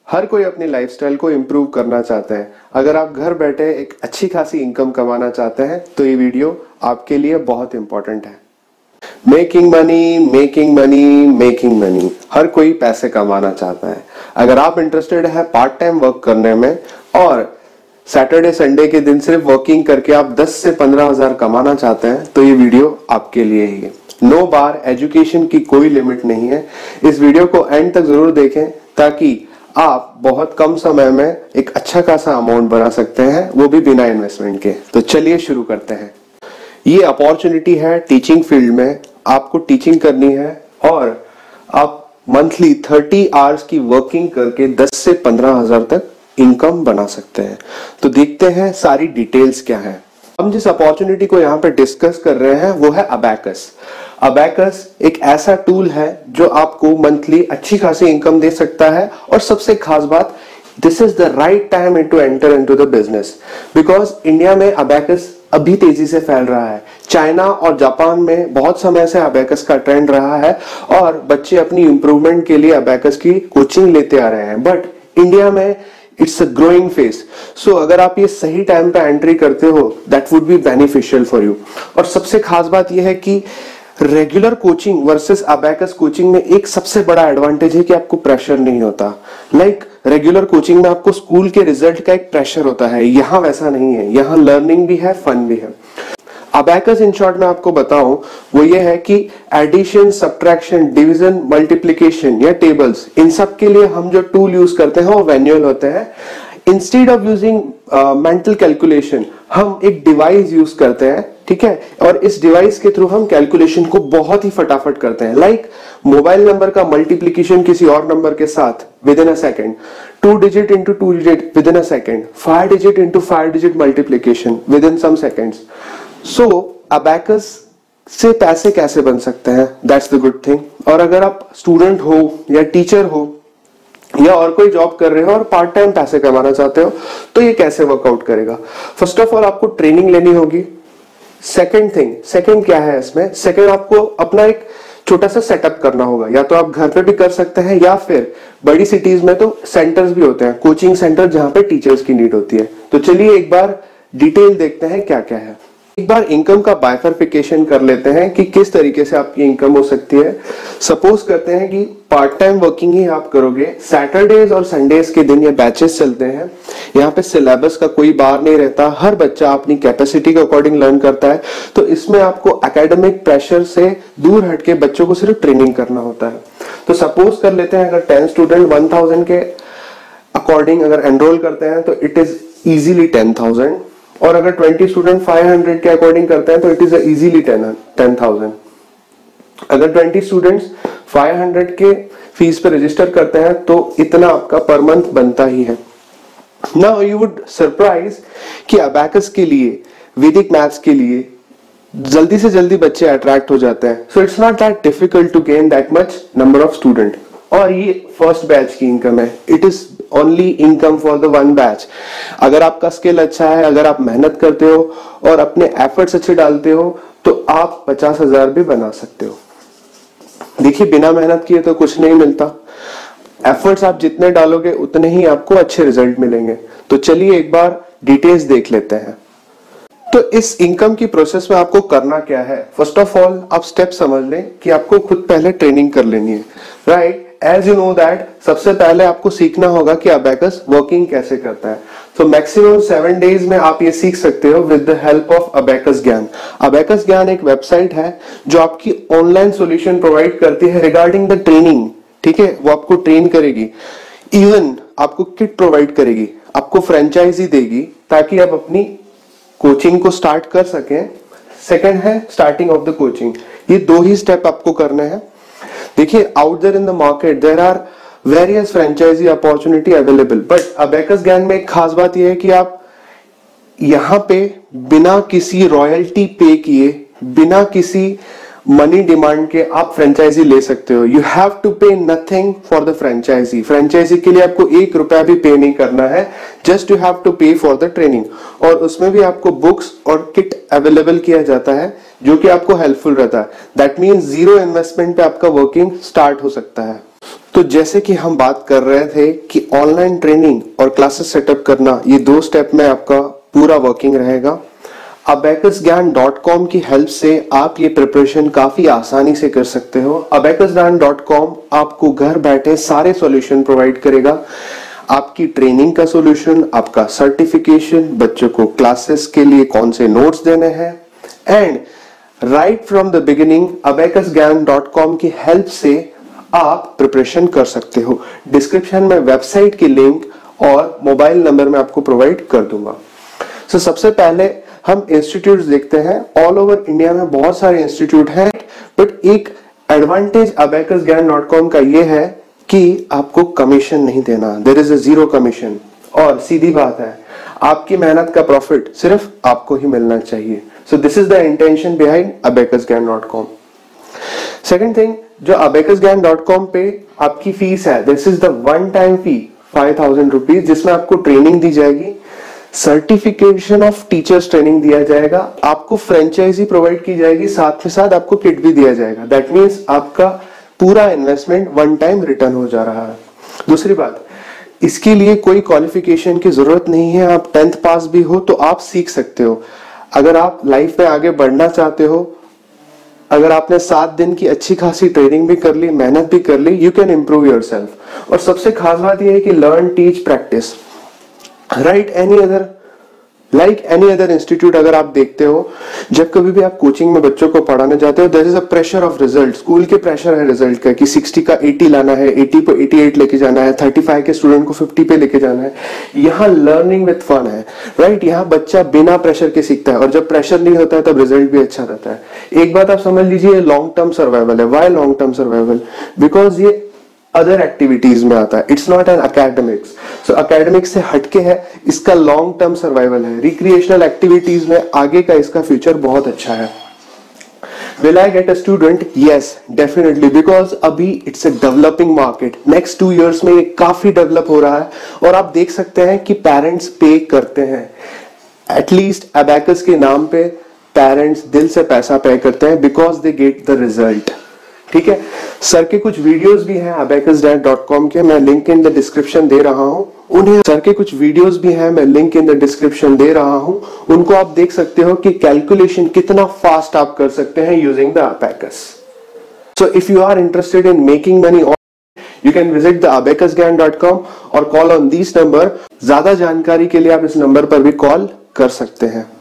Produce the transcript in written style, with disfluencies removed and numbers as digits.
हर कोई अपनी लाइफस्टाइल को इम्प्रूव करना चाहता है। अगर आप घर बैठे एक अच्छी खासी इनकम कमाना चाहते हैं तो ये वीडियो आपके लिए बहुत इंपॉर्टेंट है। Making money, making money, making money. हर कोई पैसे कमाना चाहता है। अगर आप इंटरेस्टेड है पार्ट टाइम वर्क करने में और सैटरडे संडे के दिन सिर्फ वर्किंग करके आप 10 से 15 हजार कमाना चाहते हैं तो ये वीडियो आपके लिए ही है। नो बार एजुकेशन की कोई लिमिट नहीं है। इस वीडियो को एंड तक जरूर देखें ताकि आप बहुत कम समय में एक अच्छा खासा अमाउंट बना सकते हैं, वो भी बिना इन्वेस्टमेंट के। तो चलिए शुरू करते हैं। ये अपॉर्चुनिटी है टीचिंग फील्ड में। आपको टीचिंग करनी है और आप मंथली 30 आवर्स की वर्किंग करके 10 से 15 हजार तक इनकम बना सकते हैं। तो देखते हैं सारी डिटेल्स क्या है। हम जिस अपॉर्चुनिटी को यहाँ पे डिस्कस कर रहे हैं वो है अबैकस। अबैकस एक ऐसा टूल है जो आपको मंथली अच्छी खासी इनकम दे सकता है और सबसे खास बात, this is the right time to enter into the business because India में अबैकस अभी तेजी से फैल रहा है। चाइना और जापान में बहुत समय से अबैकस का ट्रेंड रहा है और बच्चे अपनी इंप्रूवमेंट के लिए अबैकस की कोचिंग लेते आ रहे हैं, बट इंडिया में it's a growing phase. So अगर आप ये सही टाइम पे एंट्री करते हो that would be beneficial for you. और सबसे खास बात यह है कि regular coaching versus abacus coaching में एक सबसे बड़ा एडवांटेज है कि आपको प्रेशर नहीं होता। लाइक रेगुलर कोचिंग में आपको स्कूल के रिजल्ट का एक प्रेशर होता है, यहाँ वैसा नहीं है। यहाँ लर्निंग भी है, फन भी है। अबैकस इन शॉर्ट में आपको बताऊं वो ये है कि एडिशन, सब्ट्रैक्शन, डिवीजन, मल्टीप्लिकेशन या टेबल्स, इन सब के लिए हम जो टूल यूज करते हैं वो मैनुअल होते हैं। Instead of using mental calculation हम एक डिवाइस यूज करते हैं, ठीक है, और इस डिवाइस के थ्रू हम कैलकुलेशन को बहुत ही फटाफट करते हैं। लाइक मोबाइल नंबर का मल्टीप्लिकेशन किसी और नंबर के साथ within a second, 2 digit into 2 digit within a second, 5 digit into 5 digit multiplication within some seconds. So abacus से पैसे कैसे बन सकते हैं, दैट्स द गुड थिंग। और अगर आप स्टूडेंट हो या टीचर हो या और कोई जॉब कर रहे हो और पार्ट टाइम पैसे कमाना चाहते हो तो ये कैसे वर्कआउट करेगा। फर्स्ट ऑफ ऑल आपको ट्रेनिंग लेनी होगी। सेकंड क्या है इसमें, सेकंड आपको अपना एक छोटा सा सेटअप करना होगा। या तो आप घर पे भी कर सकते हैं या फिर बड़ी सिटीज में तो सेंटर्स भी होते हैं, कोचिंग सेंटर जहां पे टीचर्स की नीड होती है। तो चलिए एक बार डिटेल देखते हैं क्या क्या है। एक बार इनकम का बाइफरफिकेशन कर लेते हैं कि किस तरीके से आपकी इनकम हो सकती है। सपोज करते हैं कि पार्ट टाइम वर्किंग ही आप करोगे, सैटरडेज और संडेज के दिन ये बैचेस चलते हैं। यहाँ पे सिलेबस का कोई बार नहीं रहता, हर बच्चा अपनी कैपेसिटी के अकॉर्डिंग लर्न करता है। तो इसमें आपको एकेडमिक प्रेशर से दूर हटके बच्चों को सिर्फ ट्रेनिंग करना होता है। तो सपोज कर लेते हैं अगर 10 स्टूडेंट 1000 के अकॉर्डिंग अगर एनरोल करते हैं तो इट इज इजीली 10,000, और अगर 20 स्टूडेंट 500 के अकॉर्डिंग करते हैं तो इट इज इजीली 10,000। अगर 20 स्टूडेंट्स 500 के फीस पे रजिस्टर करते हैं तो इतना आपका पर मंथ बनता ही है। नाउ यू वुड सरप्राइज कि अबैकस के लिए, वैदिक मैथ्स के लिए जल्दी से जल्दी बच्चे अट्रैक्ट हो जाते हैं। So it's not that difficult to gain that much number of student. और ये फर्स्ट बैच की इनकम है, it is only income for the one batch. अगर आपका स्किल अच्छा है, अगर आप मेहनत करते हो और अपने एफर्ट्स अच्छे डालते हो तो आप 50,000 भी बना सकते हो। देखिए बिना मेहनत किए तो कुछ नहीं मिलता। एफर्ट्स आप जितने डालोगे उतने ही आपको अच्छे रिजल्ट मिलेंगे। तो चलिए एक बार डिटेल्स देख लेते हैं। तो इस इनकम की प्रोसेस में आपको करना क्या है। फर्स्ट ऑफ ऑल आप स्टेप समझ लें कि आपको खुद पहले ट्रेनिंग कर लेनी है, right. As you know that सबसे पहले आपको सीखना होगा कि अबैकस वर्किंग कैसे करता है। तो मैक्सिमम 7 डेज में आप ये सीख सकते हो with the help of abacus Gyan. Abacus Gyan एक वेबसाइट है जो आपकी ऑनलाइन सॉल्यूशन प्रोवाइड करती है रिगार्डिंग द ट्रेनिंग, ठीक है। वो आपको ट्रेन करेगी, इवन आपको किट प्रोवाइड करेगी, आपको फ्रेंचाइजी देगी ताकि आप अपनी कोचिंग को स्टार्ट कर सकें। सेकंड है स्टार्टिंग ऑफ द कोचिंग। ये 2 ही स्टेप आपको करने हैं। देखिए out there in the market there are various franchisee opportunity available, but abacus Gyan में एक खास बात यह है कि आप यहाँ पे बिना किसी रॉयल्टी पे किए, बिना किसी मनी डिमांड के आप फ्रेंचाइजी ले सकते हो। You have to pay nothing for the franchisee. Franchisee के लिए आपको 1 रुपया भी पे नहीं करना है, just you have to pay for the training. और उसमें भी आपको बुक्स और किट अवेलेबल किया जाता है जो कि आपको हेल्पफुल रहता है। दैट मीन्स 0 इन्वेस्टमेंट पे आपका वर्किंग स्टार्ट हो सकता है। तो जैसे कि हम बात कर रहे थे कि ऑनलाइन ट्रेनिंग और क्लासेस सेटअप करना, ये 2 स्टेप में आपका पूरा वर्किंग रहेगा। abacusgyan.com की हेल्प से आप ये प्रिपरेशन काफी आसानी से कर सकते हो। abacusgyan.com आपको घर बैठे सारे सॉल्यूशन प्रोवाइड करेगा, आपकी ट्रेनिंग का सॉल्यूशन, आपका सर्टिफिकेशन, बच्चों को क्लासेस के लिए कौन से नोट्स देने हैं, and right from the beginning abacusgyan.com की हेल्प से आप प्रिपरेशन कर सकते हो। डिस्क्रिप्शन में वेबसाइट की लिंक और मोबाइल नंबर मैं आपको प्रोवाइड कर दूंगा। सबसे पहले हम इंस्टीट्यूट देखते हैं। ऑल ओवर इंडिया में बहुत सारे इंस्टीट्यूट हैं, बट एक एडवांटेज abacusgyan.com का ये है कि आपको कमीशन नहीं देना, देयर इज अ 0 कमीशन। और सीधी बात है, आपकी मेहनत का प्रॉफिट सिर्फ आपको ही मिलना चाहिए। So this is the intention behind abacusgyan.com। Second thing, जो abacusgyan.com पे आपकी फीस है, this is the one time fee 5000 rupees, जिसमें आपको ट्रेनिंग दी जाएगी, सर्टिफिकेशन ऑफ टीचर्स ट्रेनिंग दिया जाएगा, आपको फ्रेंचाइजी प्रोवाइड की जाएगी, साथ में साथ आपको किट भी दिया जाएगा। दैट मीन्स आपका पूरा इन्वेस्टमेंट वन टाइम रिटर्न हो जा रहा है। दूसरी बात, इसके लिए कोई क्वालिफिकेशन की जरूरत नहीं है, आप 10th पास भी हो तो आप सीख सकते हो। अगर आप लाइफ में आगे बढ़ना चाहते हो, अगर आपने 7 दिन की अच्छी खासी ट्रेनिंग भी कर ली, मेहनत भी कर ली, यू कैन इंप्रूव योरसेल्फ। और सबसे खास बात यह है कि learn, teach, practice, right like any other institute. अगर आप देखते हो, जब कभी भी आप कोचिंग में बच्चों को पढ़ाने जाते हो, there is a pressure of result. School के प्रेशर है रिजल्ट का कि 60 का 80 लाना है, 80 पे 88 लेके जाना है, 35 के स्टूडेंट को 50 पे लेके जाना है। यहाँ लर्निंग विद फन है, राइट। यहाँ बच्चा बिना प्रेशर के सीखता है, और जब प्रेशर नहीं होता है तब रिजल्ट भी अच्छा रहता है। एक बात आप समझ लीजिए, लॉन्ग टर्म सर्वाइवल है। Why long term survival? Because ये अदर एक्टिविटीज में आता है, it's not an academics. So academics से हटके है, इसका लॉन्ग टर्म सर्वाइवल है। रिक्रिएशनल एक्टिविटीज में आगे का इसका फ्यूचर बहुत अच्छा है। Will I get a student? Yes, definitely, because अभी it's a developing market. Next 2 years में ये काफी डेवलप हो रहा है, और आप देख सकते हैं कि पेरेंट्स पे करते हैं। एटलीस्ट अबैकस के नाम पे पेरेंट्स दिल से पैसा पे करते हैं, because they get the result. ठीक है, सर के कुछ वीडियोस भी हैं abacusgyan.com के, मैं लिंक इन द डिस्क्रिप्शन दे रहा हूं उन्हें। सर के कुछ वीडियोस भी हैं, मैं लिंक इन द डिस्क्रिप्शन दे रहा हूं, उनको आप देख सकते हो कि कैलकुलेशन कितना फास्ट आप कर सकते हैं using the abacus। So if you are interested in making money, you can visit the abacusgyan.com और कॉल ऑन दिस नंबर। ज्यादा जानकारी के लिए आप इस नंबर पर भी कॉल कर सकते हैं।